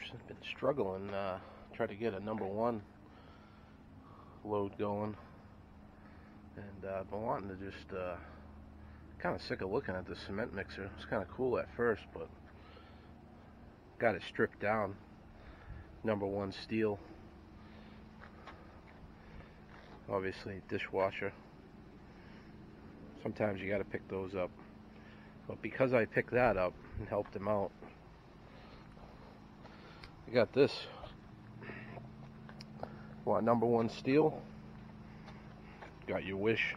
been struggling, try to get a number one load going, and I've been wanting to just, kind of sick of looking at the cement mixer. It's kind of cool at first, but got it stripped down. Number one steel. Obviously dishwasher. Sometimes you got to pick those up. But because I picked that up and helped him out, I got this. Want number one steel? Got your wish.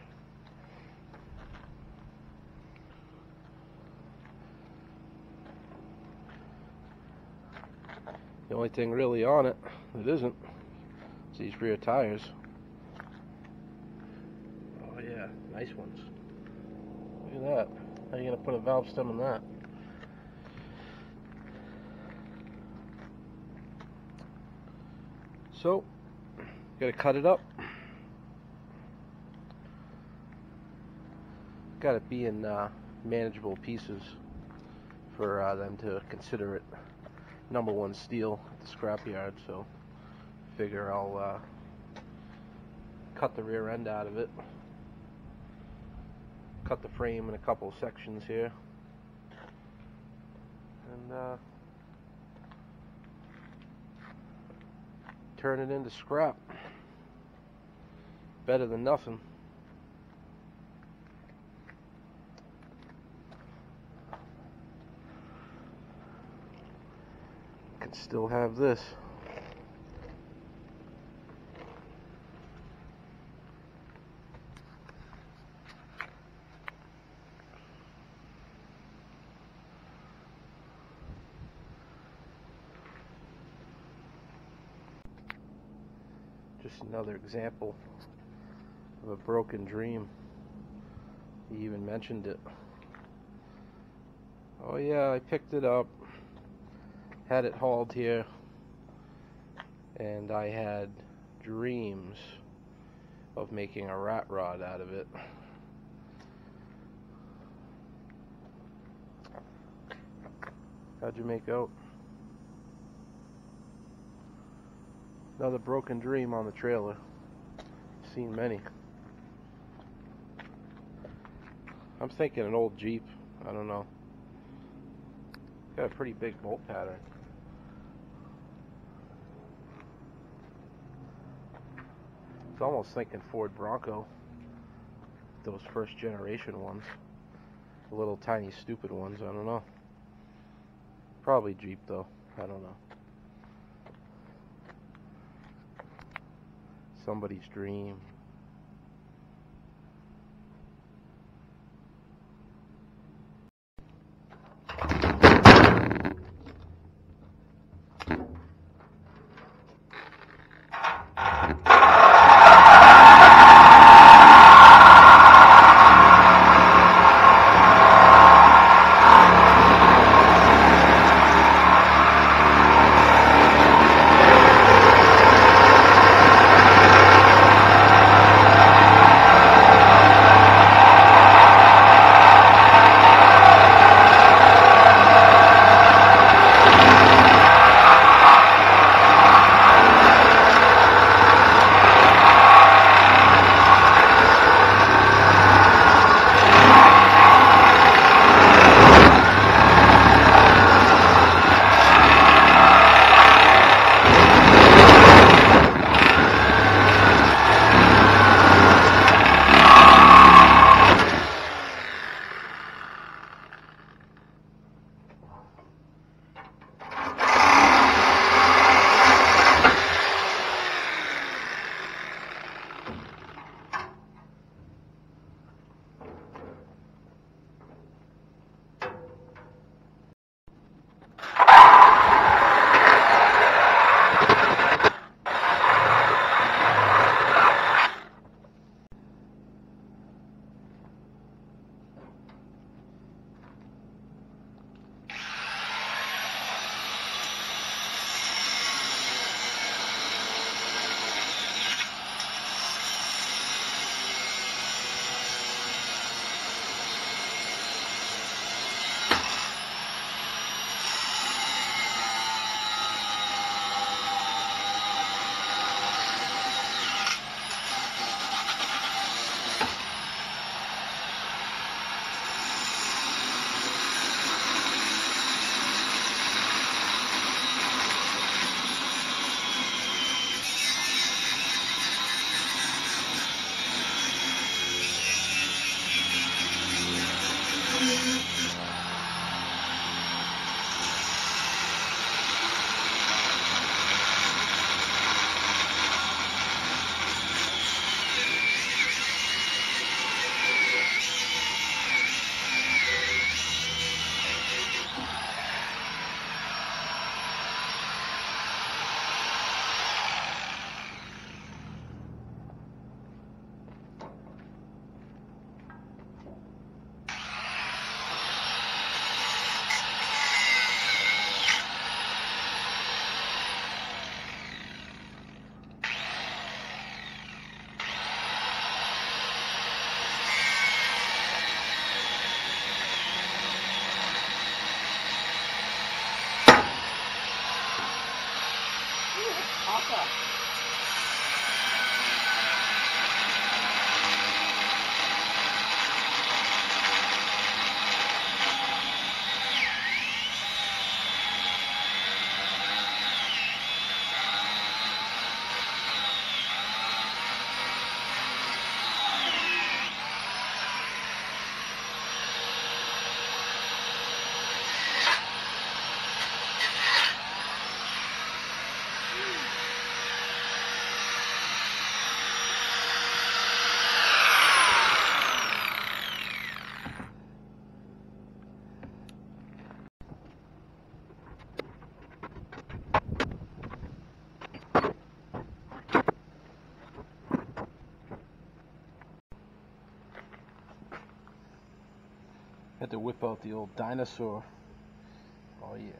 The only thing really on it that isn't is these rear tires. Oh yeah, nice ones. Look at that. How are you going to put a valve stem in that? So, got to cut it up. Got to be in manageable pieces for them to consider it number one steel at the scrapyard. So, figure I'll cut the rear end out of it. Cut the frame in a couple of sections here, and turn it into scrap. Better than nothing. Can still have this. Just another example of a broken dream. He even mentioned it. Oh yeah, I picked it up, had it hauled here, and I had dreams of making a rat rod out of it. How'd you make out? Another broken dream on the trailer. Seen many. I'm thinking an old Jeep. I don't know. Got a pretty big bolt pattern. It's almost thinking Ford Bronco. Those first generation ones. The little tiny stupid ones. I don't know. Probably Jeep though. I don't know. Somebody's dream. Had to whip out the old dinosaur. Oh yeah.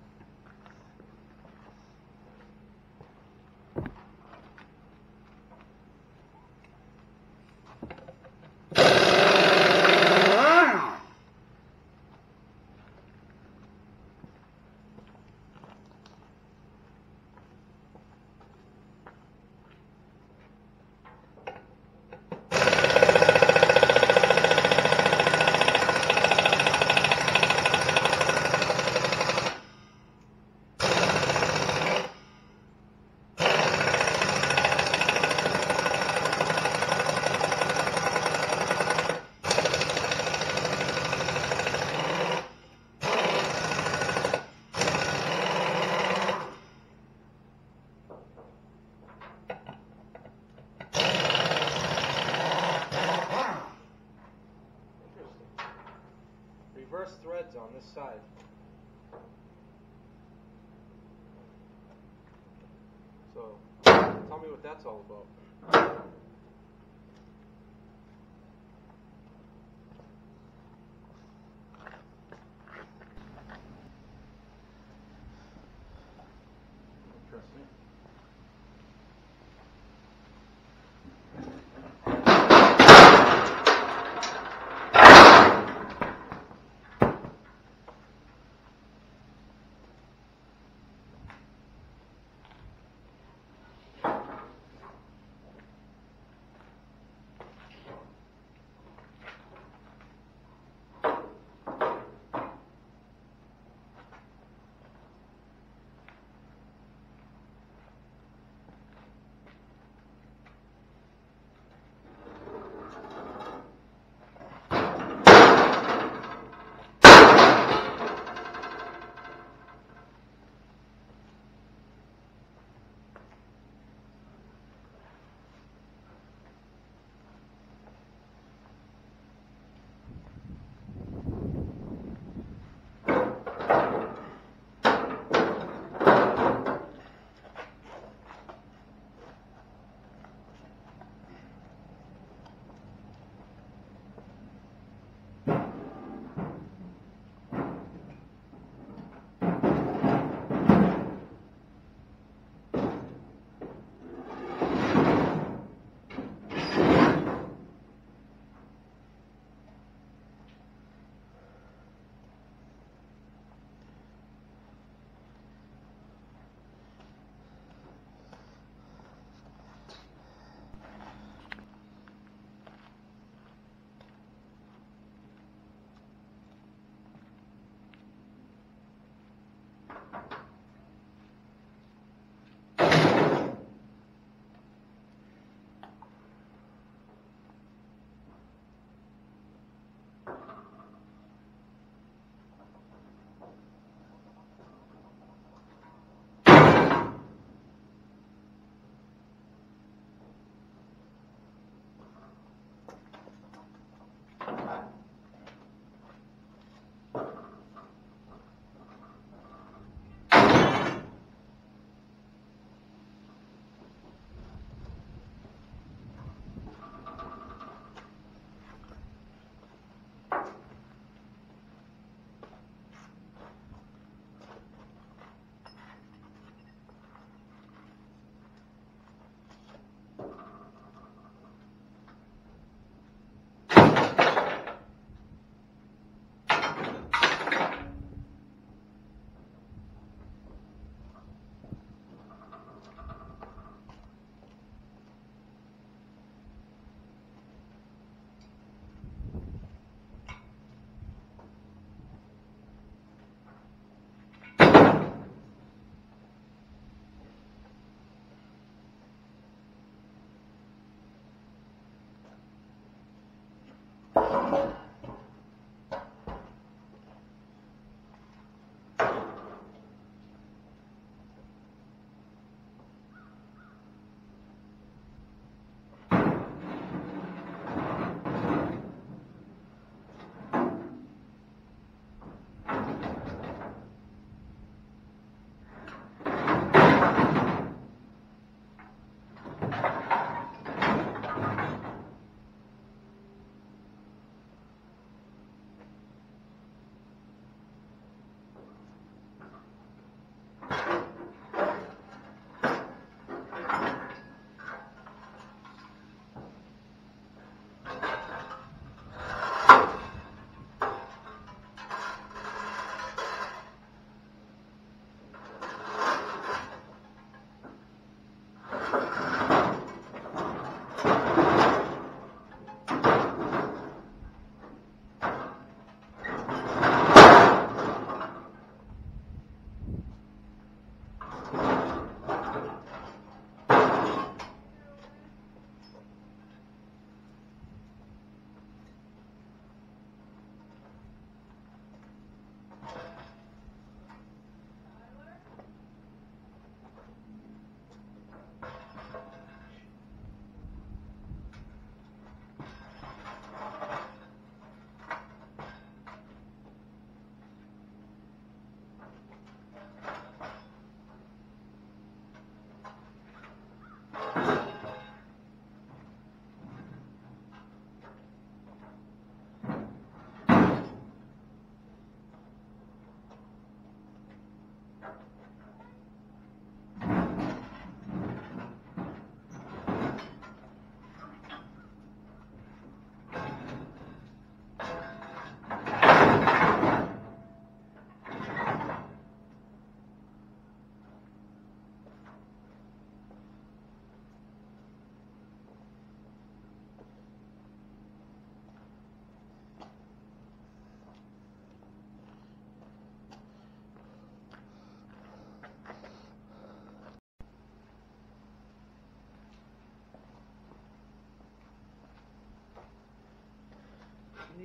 Reverse threads on this side. So, tell me what that's all about. Interesting.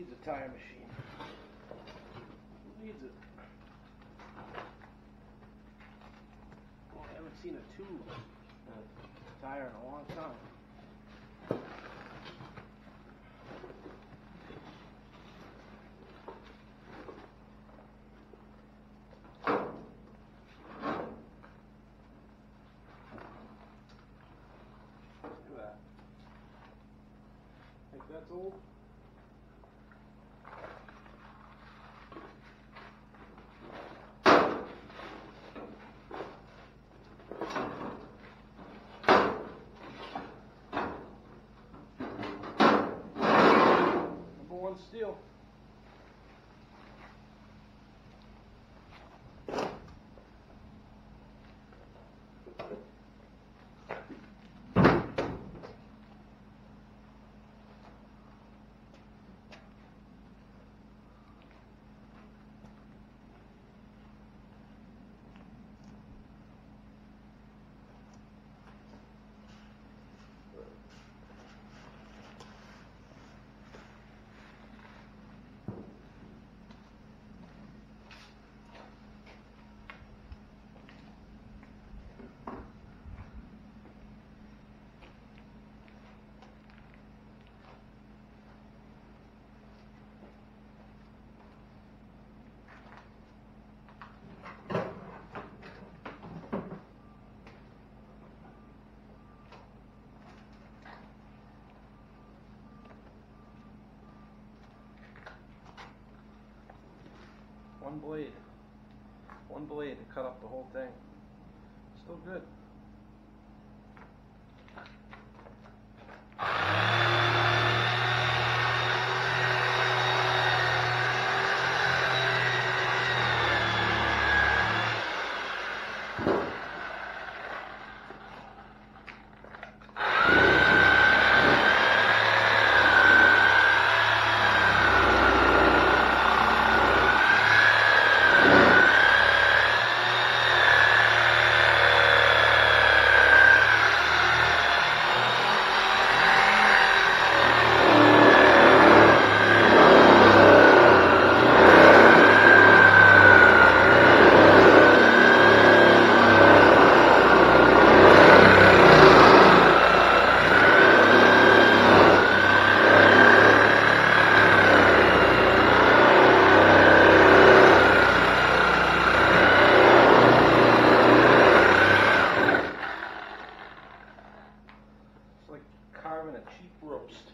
needs a tire machine? Who needs it? Oh, I haven't seen a tube in a tire in a long time. Look at that. Think that's old? Number one steel. One blade to cut up the whole thing. Still good. Carving a cheap roast.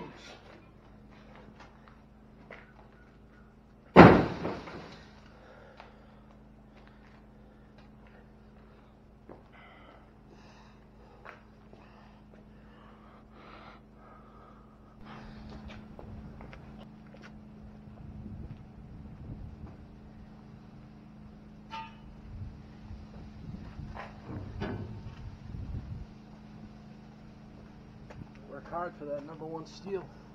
Work hard for that #1 steal.